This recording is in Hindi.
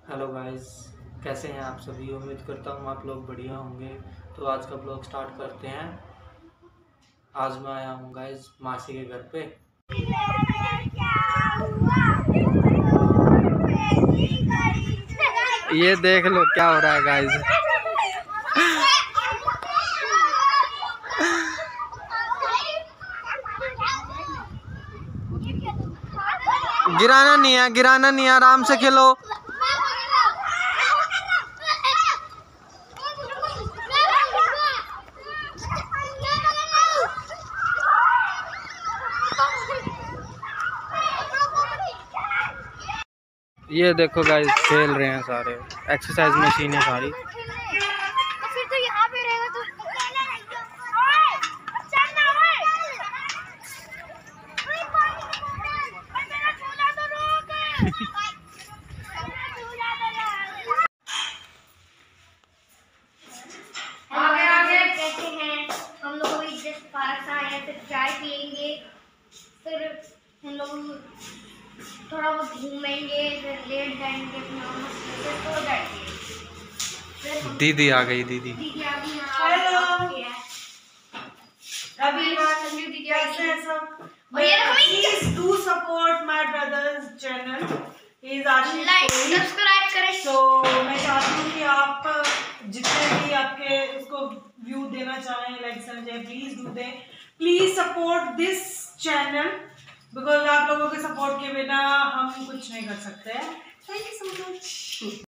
हेलो गाइस, कैसे हैं आप सभी। उम्मीद करता हूँ आप लोग बढ़िया होंगे। तो आज का ब्लॉग स्टार्ट करते हैं। आज मैं आया हूँ गाइस मासी के घर पे। ये देख लो क्या हो रहा है गाइस। गिराना नहीं है, आराम से खेलो। ये देखो गाइस खेल रहे हैं सारे, एक्सरसाइज मशीन है सारी। आगे कहते हैं हम लोग जस्ट पार्क से आए हैं, फिर चाय पियेंगे, फिर हम लोग थोड़ा बहुत घूमेंगे, फिर लेट जाएंगे, फिर सो जाएंगे। दीदी आ गई। दीदी आ गई। हेलो अभी संजू दीदी आ गई। Please do support my brother's channel. He is Ashish like Kohli. Subscribe करें। तो मैं चाहती हूँ कि आप जितने भी आपके उसको व्यू देना चाहें, लाइक संजय, प्लीज डू दे। Please support this channel because आप लोगों के सपोर्ट के बिना हम कुछ नहीं कर सकते हैं। Thank you so much.